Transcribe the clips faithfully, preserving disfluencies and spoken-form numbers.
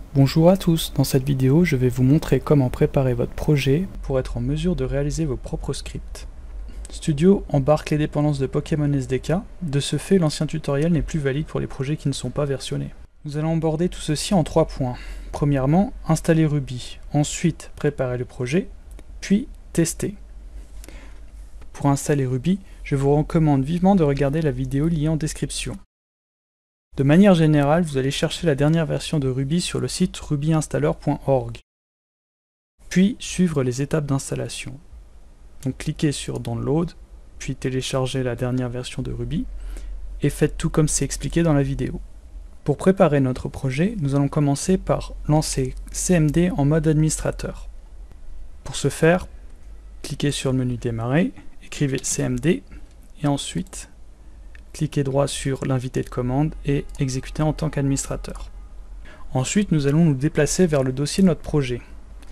Bonjour à tous, dans cette vidéo je vais vous montrer comment préparer votre projet pour être en mesure de réaliser vos propres scripts. Studio embarque les dépendances de Pokémon S D K, de ce fait l'ancien tutoriel n'est plus valide pour les projets qui ne sont pas versionnés. Nous allons aborder tout ceci en trois points. Premièrement, installer Ruby, ensuite préparer le projet, puis tester. Pour installer Ruby, je vous recommande vivement de regarder la vidéo liée en description. De manière générale, vous allez chercher la dernière version de Ruby sur le site ruby installer point org. Puis suivre les étapes d'installation. Donc cliquez sur Download, puis téléchargez la dernière version de Ruby, et faites tout comme c'est expliqué dans la vidéo. Pour préparer notre projet, nous allons commencer par lancer C M D en mode administrateur. Pour ce faire, cliquez sur le menu Démarrer, écrivez C M D, et ensuite cliquez droit sur l'invité de commande et exécutez en tant qu'administrateur. Ensuite, nous allons nous déplacer vers le dossier de notre projet.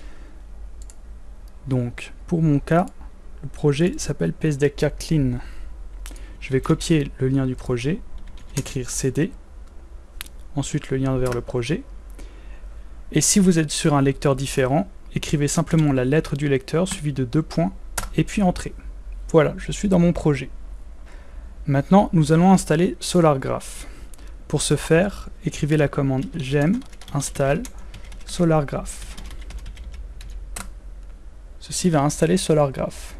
Donc, pour mon cas, le projet s'appelle P S D K Clean. Je vais copier le lien du projet, écrire C D, ensuite le lien vers le projet. Et si vous êtes sur un lecteur différent, écrivez simplement la lettre du lecteur suivie de deux points et puis Entrée. Voilà, je suis dans mon projet. Maintenant, nous allons installer SolarGraph. Pour ce faire, écrivez la commande gem install SolarGraph. Ceci va installer SolarGraph.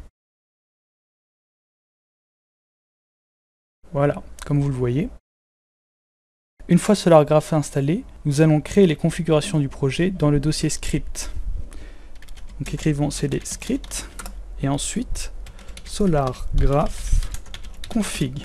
Voilà, comme vous le voyez. Une fois SolarGraph installé, nous allons créer les configurations du projet dans le dossier script. Donc écrivons cd script et ensuite SolarGraph config.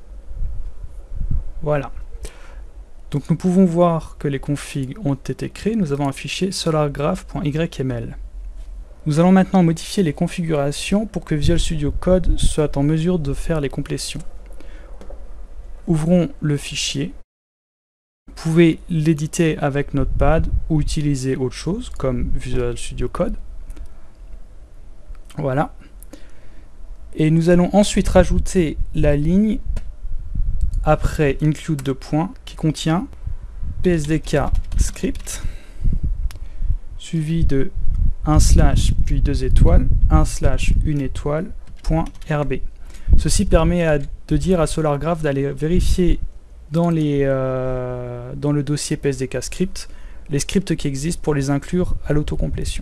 Voilà. Donc nous pouvons voir que les configs ont été créés. Nous avons un fichier solargraph.yml. Nous allons maintenant modifier les configurations pour que Visual Studio Code soit en mesure de faire les complétions. Ouvrons le fichier. Vous pouvez l'éditer avec Notepad ou utiliser autre chose comme Visual Studio Code. Voilà. Et nous allons ensuite rajouter la ligne après include deux points qui contient P S D K script suivi de un slash puis deux étoiles, un slash une étoile point R B. Ceci permet à, de dire à SolarGraph d'aller vérifier dans, les, euh, dans le dossier P S D K script les scripts qui existent pour les inclure à l'autocomplétion.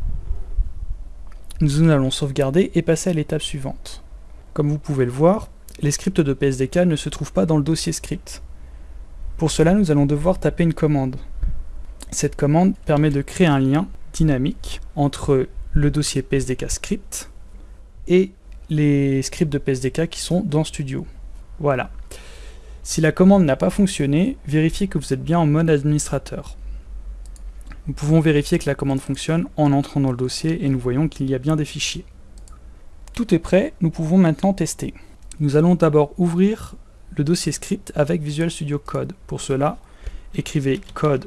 Nous allons sauvegarder et passer à l'étape suivante. Comme vous pouvez le voir, les scripts de P S D K ne se trouvent pas dans le dossier script. Pour cela, nous allons devoir taper une commande. Cette commande permet de créer un lien dynamique entre le dossier P S D K script et les scripts de P S D K qui sont dans Studio. Voilà. Si la commande n'a pas fonctionné, vérifiez que vous êtes bien en mode administrateur. Nous pouvons vérifier que la commande fonctionne en entrant dans le dossier et nous voyons qu'il y a bien des fichiers. Tout est prêt, nous pouvons maintenant tester. Nous allons d'abord ouvrir le dossier script avec Visual Studio Code. Pour cela, écrivez code.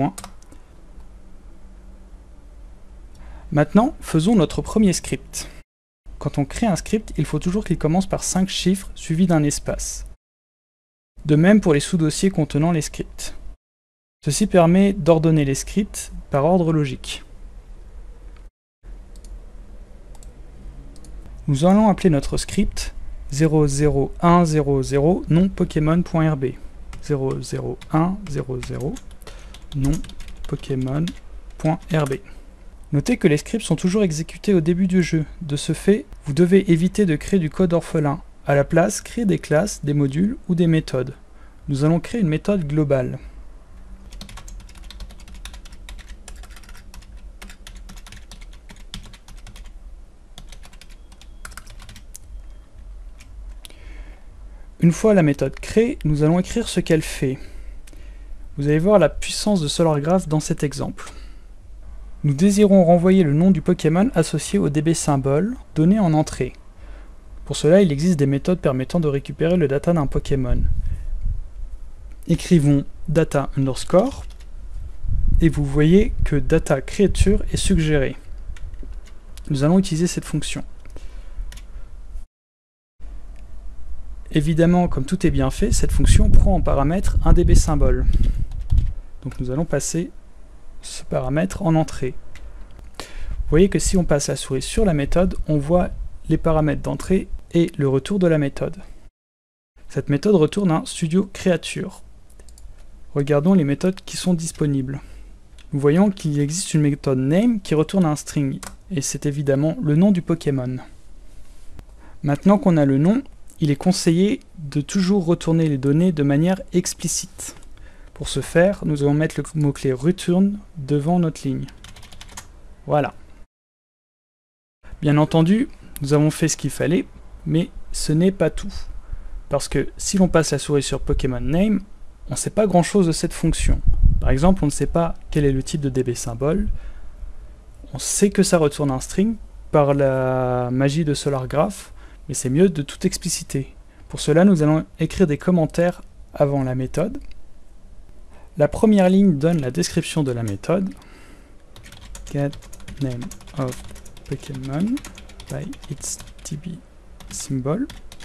Maintenant, faisons notre premier script. Quand on crée un script, il faut toujours qu'il commence par cinq chiffres suivis d'un espace. De même pour les sous-dossiers contenant les scripts. Ceci permet d'ordonner les scripts par ordre logique. Nous allons appeler notre script zéro zéro un zéro zéro non Pokémon.rb. zéro zéro un zéro zéro non Pokémon.rb. Notez que les scripts sont toujours exécutés au début du jeu. De ce fait, vous devez éviter de créer du code orphelin. À la place, créez des classes, des modules ou des méthodes. Nous allons créer une méthode globale. Une fois la méthode créée, nous allons écrire ce qu'elle fait. Vous allez voir la puissance de SolarGraph dans cet exemple. Nous désirons renvoyer le nom du Pokémon associé au D B symbole donné en entrée. Pour cela, il existe des méthodes permettant de récupérer le data d'un Pokémon. Écrivons data underscore et vous voyez que data créature est suggérée. Nous allons utiliser cette fonction. Évidemment, comme tout est bien fait, cette fonction prend en paramètre un D B symbole. Donc nous allons passer ce paramètre en entrée. Vous voyez que si on passe la souris sur la méthode, on voit les paramètres d'entrée et le retour de la méthode. Cette méthode retourne un studio créature. Regardons les méthodes qui sont disponibles. Nous voyons qu'il existe une méthode name qui retourne un string, et c'est évidemment le nom du Pokémon. Maintenant qu'on a le nom, il est conseillé de toujours retourner les données de manière explicite. Pour ce faire, nous allons mettre le mot-clé return devant notre ligne. Voilà. Bien entendu, nous avons fait ce qu'il fallait, mais ce n'est pas tout. Parce que si l'on passe la souris sur Pokémon Name, on ne sait pas grand chose de cette fonction. Par exemple, on ne sait pas quel est le type de D B symbole. On sait que ça retourne un string par la magie de SolarGraph, mais c'est mieux de tout expliciter. Pour cela, nous allons écrire des commentaires avant la méthode. La première ligne donne la description de la méthode. Get name of Pokémon by its D B symbol.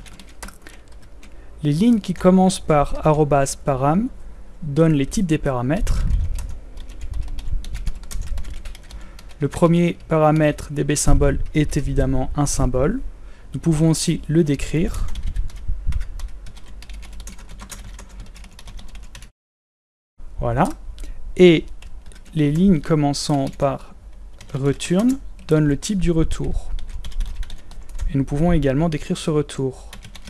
Les lignes qui commencent par arrobas param donnent les types des paramètres. Le premier paramètre D B symbole est évidemment un symbole. Nous pouvons aussi le décrire. Voilà. Et les lignes commençant par return donnent le type du retour. Et nous pouvons également décrire ce retour.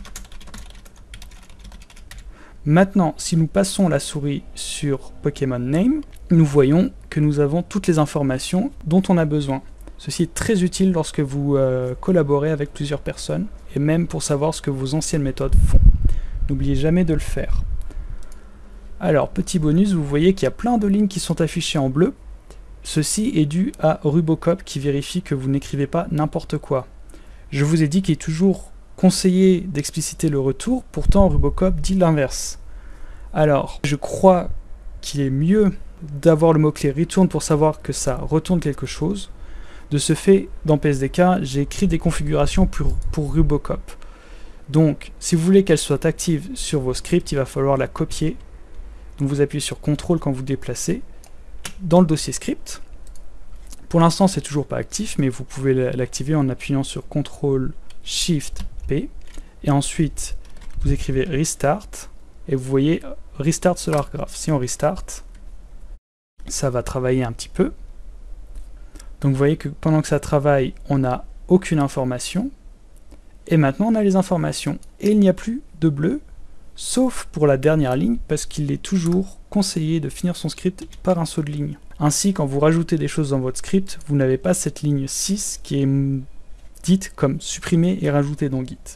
Maintenant, si nous passons la souris sur Pokémon Name, nous voyons que nous avons toutes les informations dont on a besoin. Ceci est très utile lorsque vous euh, collaborez avec plusieurs personnes, et même pour savoir ce que vos anciennes méthodes font. N'oubliez jamais de le faire. Alors, petit bonus, vous voyez qu'il y a plein de lignes qui sont affichées en bleu. Ceci est dû à Rubocop qui vérifie que vous n'écrivez pas n'importe quoi. Je vous ai dit qu'il est toujours conseillé d'expliciter le retour, pourtant Rubocop dit l'inverse. Alors, je crois qu'il est mieux d'avoir le mot-clé return pour savoir que ça retourne quelque chose. De ce fait, dans P S D K, j'ai écrit des configurations pour, pour Rubocop. Donc, si vous voulez qu'elle soit active sur vos scripts, il va falloir la copier. Donc vous appuyez sur contrôle quand vous déplacez dans le dossier script. Pour l'instant, c'est toujours pas actif, mais vous pouvez l'activer en appuyant sur contrôle shift P. Et ensuite, vous écrivez restart. Et vous voyez restart SolarGraph. Si on restart, ça va travailler un petit peu. Donc vous voyez que pendant que ça travaille, on n'a aucune information. Et maintenant, on a les informations. Et il n'y a plus de bleu, sauf pour la dernière ligne, parce qu'il est toujours conseillé de finir son script par un saut de ligne. Ainsi, quand vous rajoutez des choses dans votre script, vous n'avez pas cette ligne six qui est dite comme supprimer et rajouter dans Git.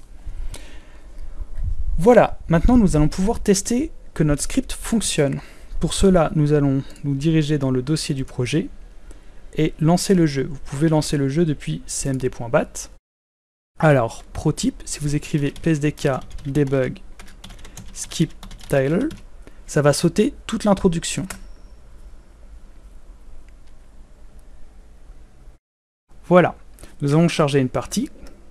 Voilà, maintenant nous allons pouvoir tester que notre script fonctionne. Pour cela, nous allons nous diriger dans le dossier du projet et lancer le jeu. Vous pouvez lancer le jeu depuis cmd point bat. Alors, pro tip, si vous écrivez psdk debug skip tiler, ça va sauter toute l'introduction. Voilà, nous allons charger une partie.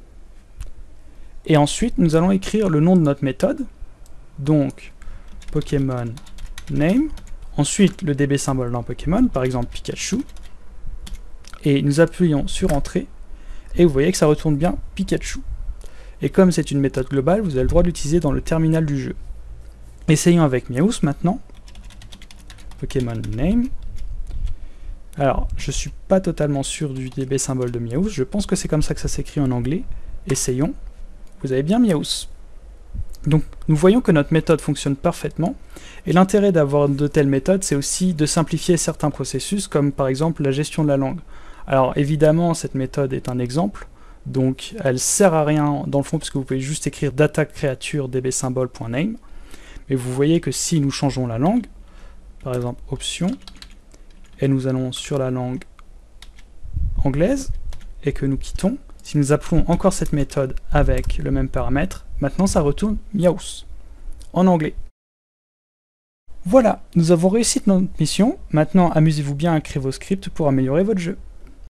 Et ensuite, nous allons écrire le nom de notre méthode. Donc, Pokémon name. Ensuite, le D B symbole d'un Pokémon, par exemple Pikachu. Et nous appuyons sur Entrée. Et vous voyez que ça retourne bien Pikachu. Et comme c'est une méthode globale, vous avez le droit de l'utiliser dans le terminal du jeu. Essayons avec Meowth maintenant. Pokémon name. Alors, je suis pas totalement sûr du D B symbole de Meowth. Je pense que c'est comme ça que ça s'écrit en anglais. Essayons. Vous avez bien Meowth. Donc, nous voyons que notre méthode fonctionne parfaitement. Et l'intérêt d'avoir de telles méthodes, c'est aussi de simplifier certains processus, comme par exemple la gestion de la langue. Alors, évidemment, cette méthode est un exemple. Donc, elle sert à rien dans le fond, puisque vous pouvez juste écrire data creature dbsymbol.name. Mais vous voyez que si nous changeons la langue, par exemple option, et nous allons sur la langue anglaise, et que nous quittons, si nous appelons encore cette méthode avec le même paramètre, maintenant ça retourne Meowth en anglais. Voilà, nous avons réussi notre mission. Maintenant, amusez-vous bien à écrire vos scripts pour améliorer votre jeu.